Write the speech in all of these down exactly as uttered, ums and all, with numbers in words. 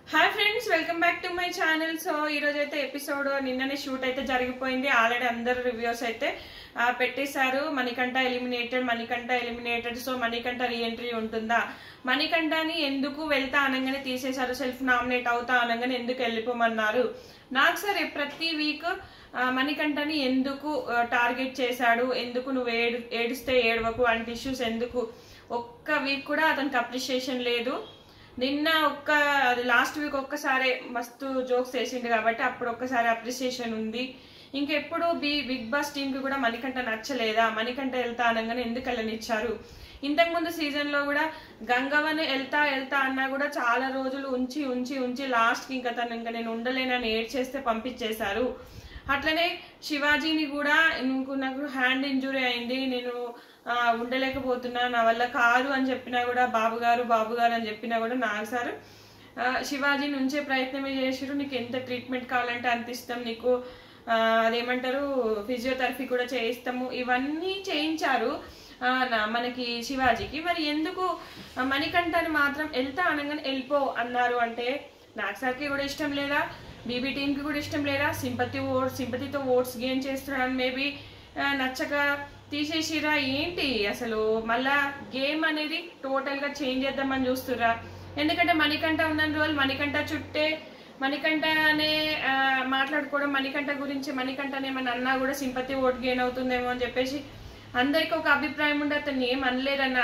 Hi friends, welcome back to my channel. So ఈ రోజు అయితే ఎపిసోడ్ నిన్ననే షూట్ అయితే జరిగిపోయింది. ఆల్రెడీ అందరు రివ్యూస్ అయితే పెట్టేశారు. Manikanta eliminated, Manikanta eliminated. So Manikanta reentry ఉంటుందా, మణికంఠని ఎందుకు వెళ్తా అనగానే తీసేశారు, సెల్ఫ్ నామినేట్ అవుతా అనగానే ఎందుకు వెళ్ళిపోమన్నారు, నాకు సరే ప్రతి వీక్ మణికంఠని ఎందుకు టార్గెట్ చేశాడు, ఎందుకు నువ్వు ఏడు ఏడిస్తే ఏడవకు అంటే ఇష్యూస్ ఎందుకు, ఒక్క వీక్ కూడా అతనికి అప్రిషియేషన్ లేదు. నిన్న ఒక్క అది లాస్ట్ వీక్ ఒక్కసారి మస్తు జోక్స్ వేసిండు కాబట్టి అప్పుడు ఒక్కసారి అప్రిసియేషన్ ఉంది. ఇంకెప్పుడు బి బిగ్ బాస్ టీమ్ కి కూడా మణికంఠ నచ్చలేదా, మణికంఠ వెళ్తా అనగానే ఎందుకు వెళ్ళనిచ్చారు. ఇంతకుముందు సీజన్ లో కూడా గంగవ్వని వెళ్తా వెళ్తా అన్నా కూడా చాలా రోజులు ఉంచి ఉంచి ఉంచి లాస్ట్ కి ఇంకా తను ఇంకా నేను ఉండలేనని ఏడ్ చేస్తే పంపించేశారు. అట్లనే శివాజీని కూడా నాకు హ్యాండ్ ఇంజురీ అయింది, నేను ఉండలేకపోతున్నా, నా వల్ల కాదు అని చెప్పినా కూడా బాబు గారు బాబు గారు అని చెప్పినా కూడా నాకు సార్ శివాజీని ఉంచే ప్రయత్నమే చేసిరు. నీకు ఎంత ట్రీట్మెంట్ కావాలంటే అంత ఇస్తాం, నీకు అదేమంటారు ఫిజియోథెరపీ కూడా చేయిస్తాము, ఇవన్నీ చేయించారు మనకి శివాజీకి. మరి ఎందుకు మణికంఠని మాత్రం వెళ్తా అనగానే వెళ్ళిపో అన్నారు అంటే నాకు సార్కి కూడా ఇష్టం లేదా, బీబీ టీంకి కూడా ఇష్టం లేదా, సింపతి ఓట్స్ సింపతితో ఓట్స్ గెయిన్ చేస్తున్నాను, మేబీ నచ్చక తీసేసిరా ఏంటి అసలు. మళ్ళా గేమ్ అనేది టోటల్ గా చేంజ్ చేద్దామని చూస్తురా. ఎందుకంటే మణికంఠ ఉన్న రోజులు మణికంఠ చుట్టే మణికంఠ అనే మాట్లాడుకోవడం, మణికంఠ గురించి మణికంఠనే ఏమన్నా అన్నా కూడా సింపతి ఓట్ గెయిన్ అవుతుందేమో అని చెప్పేసి అందరికి ఒక అభిప్రాయం ఉండే. అతన్ని ఏం అనలేరన్నా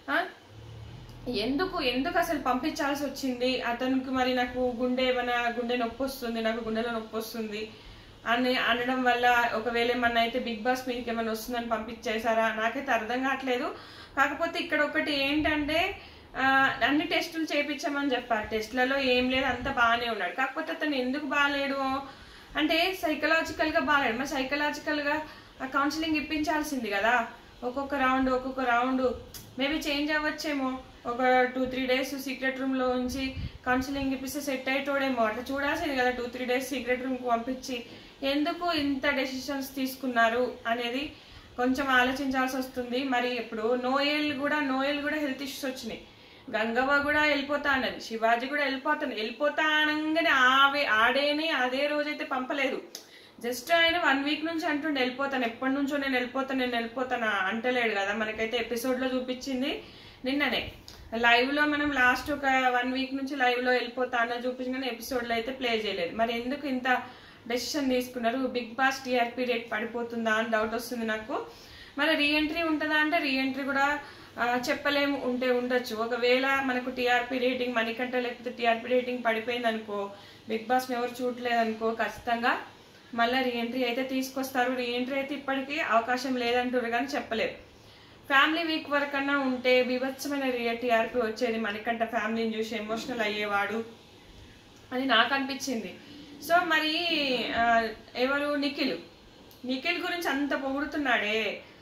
ఎందుకు ఎందుకు అసలు పంపించాల్సి వచ్చింది అతనికి. మరి నాకు గుండె ఏమైనా గుండె నొప్పి వస్తుంది, నాకు గుండెలో నొప్పి వస్తుంది అని అనడం వల్ల ఒకవేళ ఏమన్నా అయితే బిగ్ బాస్ మీదకి ఏమైనా వస్తుందని పంపించేశారా, నాకైతే అర్థం కావట్లేదు. కాకపోతే ఇక్కడ ఒకటి ఏంటంటే అన్ని టెస్టులు చేయించామని చెప్పారు, టెస్ట్లలో ఏం లేదు అంత బాగానే ఉన్నాడు. కాకపోతే అతను ఎందుకు బాగాలేడు అంటే సైకలాజికల్ గా బాగాలేడు. మరి సైకలాజికల్ గా కౌన్సిలింగ్ ఇప్పించాల్సింది కదా, ఒక్కొక్క రౌండ్ ఒక్కొక్క రౌండ్ మేబీ చేంజ్ అవ్వచ్చేమో. ఒక two three days secret room లో ఉంచి కౌన్సిలింగ్ ఇప్పిస్తే సెట్ అయ్యేటోడేమో, అట్లా చూడాల్సింది కదా. Two three days secret room కు పంపించి ఎందుకు ఇంత డెసిషన్స్ తీసుకున్నారు అనేది కొంచెం ఆలోచించాల్సి వస్తుంది. మరి ఇప్పుడు నోయల్ కూడా నోయల్ కూడా హెల్త్ ఇష్యూస్ వచ్చినాయి, గంగవ్వ కూడా వెళ్ళిపోతా అన్నది, శివాజీ కూడా వెళ్ళిపోతాను వెళ్ళిపోతా అనగానే ఆవే ఆడేనే అదే రోజైతే పంపలేదు. జస్ట్ ఆయన వన్ వీక్ నుంచి అంటుండే వెళ్ళిపోతాను, ఎప్పటి నుంచో నేను వెళ్ళిపోతాను నేను వెళ్ళిపోతాను అంటలేడు కదా. మనకైతే ఎపిసోడ్ లో చూపించింది నిన్ననే, లైవ్ లో మనం లాస్ట్ ఒక వన్ వీక్ నుంచి లైవ్ లో వెళ్ళిపోతా అన్న చూపించిన ఎపిసోడ్ లో అయితే ప్లే చేయలేదు. మరి ఎందుకు ఇంత డెసిషన్ తీసుకున్నారు, బిగ్ బాస్ టీఆర్పీ రేట్ పడిపోతుందా అని డౌట్ వస్తుంది నాకు. మరి రీఎంట్రీ ఉంటుందా అంటే రీఎంట్రీ కూడా చెప్పలేము, ఉంటే ఉండొచ్చు. ఒకవేళ మనకు టీఆర్పీ రేటింగ్ మణికంఠ లేకపోతే టీఆర్పీ రేటింగ్ పడిపోయింది అనుకో, బిగ్ బాస్ ఎవరు చూడలేదు అనుకో, ఖచ్చితంగా మళ్ళీ రీఎంట్రీ అయితే తీసుకొస్తారు. రీఎంట్రీ అయితే ఇప్పటికీ అవకాశం లేదంటారు కానీ చెప్పలేదు. ఫ్యామిలీ వీక్ వరకన్నా ఉంటే బీభత్సమైన టీఆర్పీ వచ్చేది, మణికంఠ ఫ్యామిలీని చూసి ఎమోషనల్ అయ్యేవాడు అని నాకు అనిపించింది. సో మరి ఎవరు నిఖిల్ నిఖిల్ గురించి అంత పొగుడుతున్నాడే,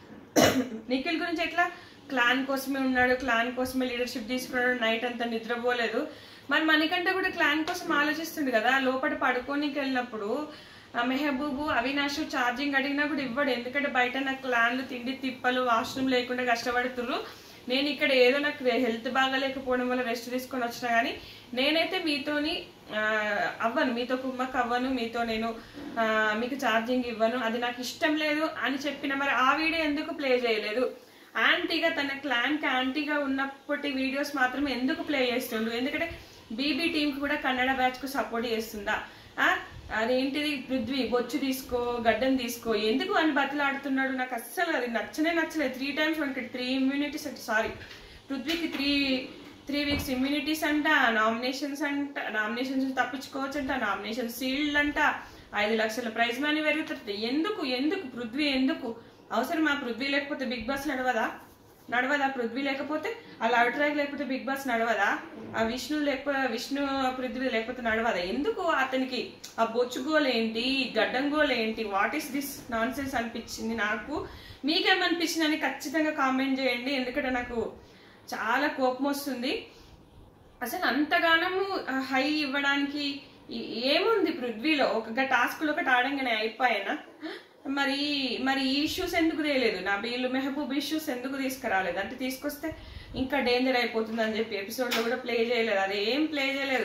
నిఖిల్ గురించి ఎట్లా క్లాన్ కోసమే ఉన్నాడు, క్లాన్ కోసమే లీడర్షిప్ తీసుకున్నాడు, నైట్ అంతా నిద్రపోలేదు. మరి మణికంఠ కూడా క్లాన్ కోసం ఆలోచిస్తుంది కదా. లోపల పడుకోనికి వెళ్ళినప్పుడు మెహబూబు అవినాష్ ఛార్జింగ్ అడిగినా కూడా ఇవ్వడు, ఎందుకంటే బయట నాకు క్లాన్లు తిండి తిప్పలు వాష్రూమ్ లేకుండా కష్టపడుతుర్రు, నేను ఇక్కడ ఏదో నాకు హెల్త్ బాగాలేకపోవడం వల్ల రెస్ట్ తీసుకొని వచ్చినా కానీ నేనైతే మీతోని అవ్వను, మీతో కుమ్మక్ అవ్వను, మీతో నేను మీకు ఛార్జింగ్ ఇవ్వను, అది నాకు ఇష్టం లేదు అని చెప్పిన. మరి ఆ వీడియో ఎందుకు ప్లే చేయలేదు? యాంటీగా తన క్లాన్ కి యాంటీగా ఉన్నప్పటి వీడియోస్ మాత్రమే ఎందుకు ప్లే చేస్తుండు? ఎందుకంటే బీబీ టీమ్ కి కూడా కన్నడ బ్యాచ్ కు సపోర్ట్ చేస్తుందా? అదేంటిది పృథ్వీ బొచ్చు తీసుకో గడ్డం తీసుకో ఎందుకు అని బతలాడుతున్నాడు. నాకు అస్సలు అది నచ్చనే నచ్చలేదు. త్రీ టైమ్స్ మనకి త్రీ ఇమ్యూనిటీస్ అంటే సారీ పృథ్వీకి త్రీ త్రీ వీక్స్ ఇమ్యూనిటీస్ అంట, నామినేషన్స్ అంట, నామినేషన్స్ తప్పించుకోవచ్చు అంట, నామినేషన్ సీల్డ్ అంట, ఐదు లక్షల ప్రైజ్ మనీ పెరుగుతుంది. ఎందుకు ఎందుకు పృథ్వీ ఎందుకు అవసరం? ఆ పృథ్వీ లేకపోతే బిగ్ బాస్ నడవదా నడవదా పృథ్వీ లేకపోతే ఆ లవ్ ట్రాక్ లేకపోతే బిగ్ బాస్ నడవదా? ఆ విష్ణు లేకపోతే విష్ణు పృథ్వీ లేకపోతే నడవదా? ఎందుకు అతనికి ఆ బొచ్చు గోల్ ఏంటి, గడ్డం గోల్ ఏంటి? What is this nonsense అనిపించింది నాకు. మీకేమనిపించింది అని ఖచ్చితంగా కామెంట్ చేయండి, ఎందుకంటే నాకు చాలా కోపం వస్తుంది. అసలు అంతగానము హై ఇవ్వడానికి ఏముంది పృథ్వీలో? ఒక టాస్క్లో ఒకటి ఆడంగానే అయిపోయానా? మరి మరి ఈ ఇష్యూస్ ఎందుకు తేలేదు? నా బీలు మెహబూబ్ ఇష్యూస్ ఎందుకు తీసుకురాలేదు? అంటే తీసుకొస్తే ఇంకా డేంజర్ అయిపోతుంది అని చెప్పి ఎపిసోడ్ లో కూడా ప్లే చేయలేదు, అది ఏం ప్లే చేయలేదు.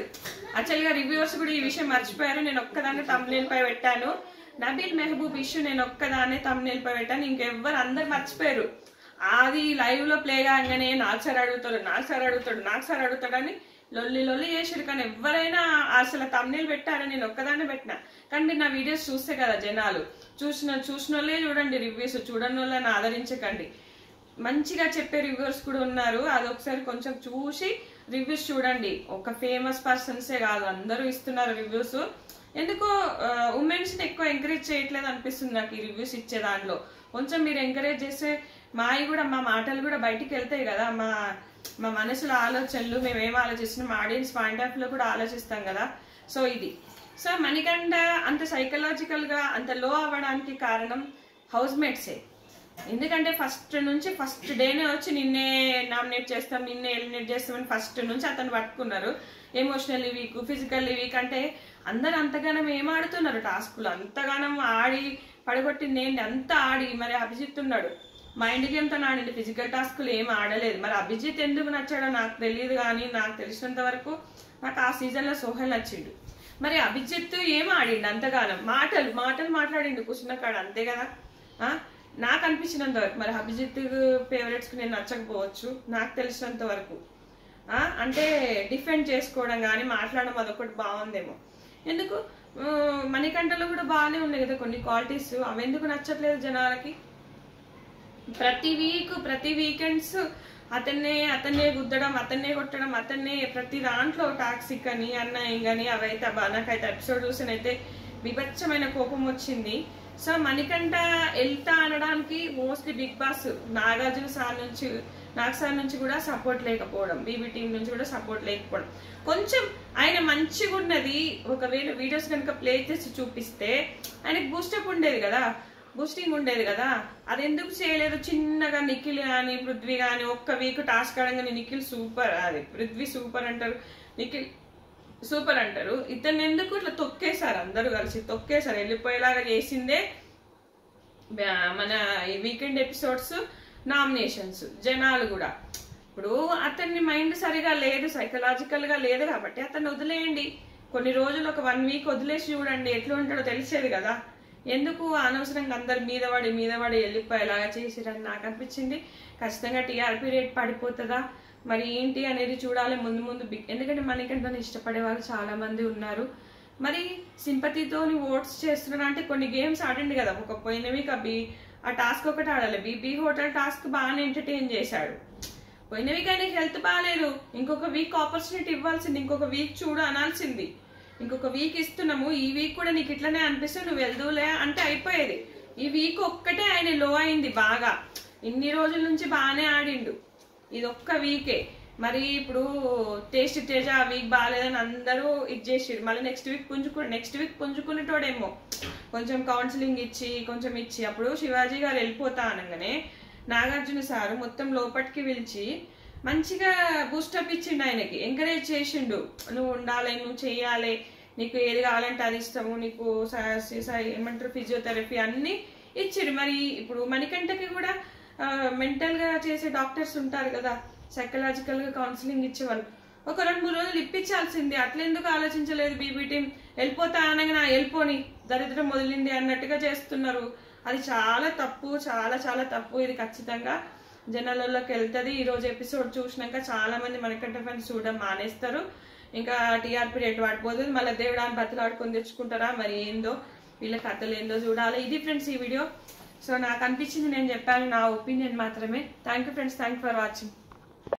యాక్చువల్గా రివ్యూవర్స్ కూడా ఈ విషయం మర్చిపోయారు. నేను ఒక్కదాన్ని తమ్నేల్ పై పెట్టాను. నబీల్ మెహబూబ్ ఇష్యూ నేను ఒక్కదాన్ని తమ్నేల్ పై పెట్టాను. ఇంకెవ్వరు అందరు మర్చిపోయారు. అది లైవ్ లో ప్లే కాగానే నాకు సార్ అడుగుతాడు నాకు సార్ అడుగుతాడు నాకు సార్ అడుగుతాడని లొల్లి లొల్లి చేసారు. కానీ ఎవరైనా అసలు తమ్నేల్ పెట్టారని నేను ఒక్కదాన్ని పెట్టినా. కానీ మీరు నా వీడియోస్ చూస్తే కదా జనాలు, చూసిన చూసిన వాళ్ళే చూడండి రివ్యూస్, చూడని వాళ్ళని ఆదరించకండి. మంచిగా చెప్పే రివ్యూవర్స్ కూడా ఉన్నారు. అదొకసారి కొంచెం చూసి రివ్యూస్ చూడండి. ఒక ఫేమస్ పర్సన్సే కాదు అందరూ ఇస్తున్నారు రివ్యూస్. ఎందుకో ఉమెన్స్ ని ఎక్కువ ఎంకరేజ్ చేయట్లేదు అనిపిస్తుంది నాకు ఈ రివ్యూస్ ఇచ్చే దాంట్లో. కొంచెం మీరు ఎంకరేజ్ చేస్తే మావి కూడా మా మాటలు కూడా బయటికి వెళ్తాయి కదా, మా మా మనసులో ఆలోచనలు మేము ఏం ఆలోచిస్తున్నాం, ఆడియన్స్ పాయింట్ ఆఫ్ లో కూడా ఆలోచిస్తాం కదా. సో ఇది సో మణికంఠ అంత సైకలాజికల్ గా అంత లో అవ్వడానికి కారణం హౌస్ మేట్సే. ఎందుకంటే ఫస్ట్ నుంచి ఫస్ట్ డేనే వచ్చి నిన్నే నామినేట్ చేస్తాం నిన్నే ఎలిమినేట్ చేస్తామని ఫస్ట్ నుంచి అతను పట్టుకున్నారు. Emotionally weak, physically weak. అంటే అందరు అంతగానం ఏం ఆడుతున్నారు టాస్కులు, అంతగానం ఆడి పడగొట్టింది ఏంటి, అంతా ఆడి. మరి అభిజిత్ ఉన్నాడు మైండ్ గేమ్ తో ఆడింది, ఫిజికల్ టాస్కులు ఏం ఆడలేదు. మరి అభిజిత్ ఎందుకు నచ్చాడో నాకు తెలియదు, కానీ నాకు తెలిసినంత వరకు నాకు ఆ సీజన్ లో సోహెల్ నచ్చిండు. మరి అభిజిత్ ఏం ఆడిండు అంతగానం, మాటలు మాటలు మాట్లాడిండు కూర్చున్న కాడ, అంతే కదా. ఆ నాకు అనిపించినంత వరకు మరి అభిజిత్ ఫేవరెట్స్ కి నేను నచ్చకపోవచ్చు నాకు తెలిసినంత వరకు. ఆ అంటే డిఫెండ్ చేసుకోవడం కానీ మాట్లాడడం అదొకటి బాగుందేమో. ఎందుకు మణికంఠలో కూడా బాగానే ఉన్నాయి కదా కొన్ని క్వాలిటీస్, అవి ఎందుకు నచ్చట్లేదు జనాలకి. ప్రతి వీక్ ప్రతి వీకెండ్స్ అతన్నే అతన్నే గుద్దడం, అతన్నే కొట్టడం, అతన్నే ప్రతి దాంట్లో టాక్సిక్ అని అన్నయ్యం కానీ అవైతే నాకైతే ఎపిసోడ్ చూసినైతే విభత్సమైన కోపం వచ్చింది. సో మణికంఠ వెళ్తా అనడానికి mostly Bigg Boss Nagarjuna sir నుంచి నాగ్ సార్ నుంచి కూడా సపోర్ట్ లేకపోవడం, బీబీ టీం నుంచి కూడా సపోర్ట్ లేకపోవడం. కొంచెం ఆయన మంచిగా ఉన్నది ఒకవేళ వీడియోస్ కనుక ప్లే చేసి చూపిస్తే ఆయనకు బూస్టప్ ఉండేది కదా, బూస్టింగ్ ఉండేది కదా. అది ఎందుకు చేయలేదు. చిన్నగా నిఖిల్ కానీ పృథ్వీ కానీ ఒక్క వీక్ టాస్క్ ఆడంగానే నిఖిల్ సూపర్, అది పృథ్వీ సూపర్ అంటారు, నిఖిల్ సూపర్ అంటారు. ఇతన్ని ఎందుకు ఇట్లా తొక్కేశారు, అందరూ కలిసి తొక్కేశారు. వెళ్ళిపోయేలాగా చేసిందే మన ఈ వీకెండ్ ఎపిసోడ్స్ నామినేషన్స్. జనాలు కూడా ఇప్పుడు అతన్ని మైండ్ సరిగా లేదు, సైకలాజికల్ గా లేదు కాబట్టి అతన్ని వదిలేయండి. కొన్ని రోజులు ఒక వన్ వీక్ వదిలేసి చూడండి ఎట్లా ఉంటాడో తెలిసేది కదా. ఎందుకు అనవసరంగా అందరు మీద పడి మీద పడి వెళ్ళిపోయేలాగా చేసిరని నాకు అనిపించింది. ఖచ్చితంగా టీఆర్పీ రేట్ పడిపోతుందా మరి ఏంటి అనేది చూడాలి ముందు ముందు. ఎందుకంటే మణికంఠని ఇష్టపడే వాళ్ళు చాలా మంది ఉన్నారు. మరి సింపతితోని ఓట్స్ చేస్తున్నారు అంటే కొన్ని గేమ్స్ ఆడండి కదా. ఒక పోయిన వీక్ బీ ఆ టాస్క్ ఒకటి ఆడాలి, బీబీ హోటల్ టాస్క్ బాగానే ఎంటర్టైన్ చేశాడు. పోయిన వీక్ ఆయనకి హెల్త్ బాగాలేదు, ఇంకొక వీక్ ఆపర్చునిటీ ఇవ్వాల్సింది, ఇంకొక వీక్ చూడు అనాల్సింది. ఇంకొక వీక్ ఇస్తున్నాము, ఈ వీక్ కూడా నీకు ఇట్లనే అనిపిస్తే నువ్వు వెళ్దూలే అంటే అయిపోయేది. ఈ వీక్ ఒక్కటే ఆయన లో అయింది బాగా, ఇన్ని రోజుల నుంచి బాగానే ఆడిండు, ఇది ఒక్క వీకే. మరి ఇప్పుడు టేస్ట్ తేజ ఆ వీక్ బాగాలేదని అందరూ ఇది చేసిరు. మళ్ళీ నెక్స్ట్ వీక్ పుంజుకు నెక్స్ట్ వీక్ పుంజుకునేటోడేమో కొంచెం కౌన్సిలింగ్ ఇచ్చి కొంచెం ఇచ్చి. అప్పుడు శివాజీ గారు వెళ్ళిపోతా అనగానే నాగార్జున సారు మొత్తం లోపలికి పిలిచి మంచిగా బూస్టప్ ఇచ్చిండు, ఆయనకి ఎంకరేజ్ చేసిండు. నువ్వు ఉండాలి, నువ్వు చెయ్యాలి, నీకు ఏది కావాలంటే అది ఇస్తాము, నీకు ఏమంటారు ఫిజియోథెరపీ అన్ని ఇచ్చిరు. మరి ఇప్పుడు మణికంఠకి కూడా మెంటల్ గా చేసే డాక్టర్స్ ఉంటారు కదా, సైకలాజికల్ గా కౌన్సిలింగ్ ఇచ్చేవాళ్ళు, ఒక రెండు మూడు రోజులు ఇప్పించాల్సింది. అట్లెందుకు ఆలోచించలేదు బీబీ టీం? వెళ్ళిపోతా అనగా వెళ్ళిపోని దరిద్రం మొదలింది అన్నట్టుగా చేస్తున్నారు. అది చాలా తప్పు, చాలా చాలా తప్పు. ఇది ఖచ్చితంగా జనాలలోకి వెళ్తుంది. ఈ రోజు ఎపిసోడ్ చూసినాక చాలా మంది మణికంఠ ఫ్యాన్స్ చూడడం మానేస్తారు. ఇంకా టీఆర్పీ రేట్ పడిపోతుంది. మళ్ళీ దేవుడాన్ని బతులు ఆడుకొని తెచ్చుకుంటారా మరి ఏందో వీళ్ళ కథలు ఏందో చూడాలి. ఇది ఫ్రెండ్స్ ఈ వీడియో. సో నాకు అనిపించింది నేను చెప్పాను, నా ఒపీనియన్ మాత్రమే. Thank you friends, thank for watching.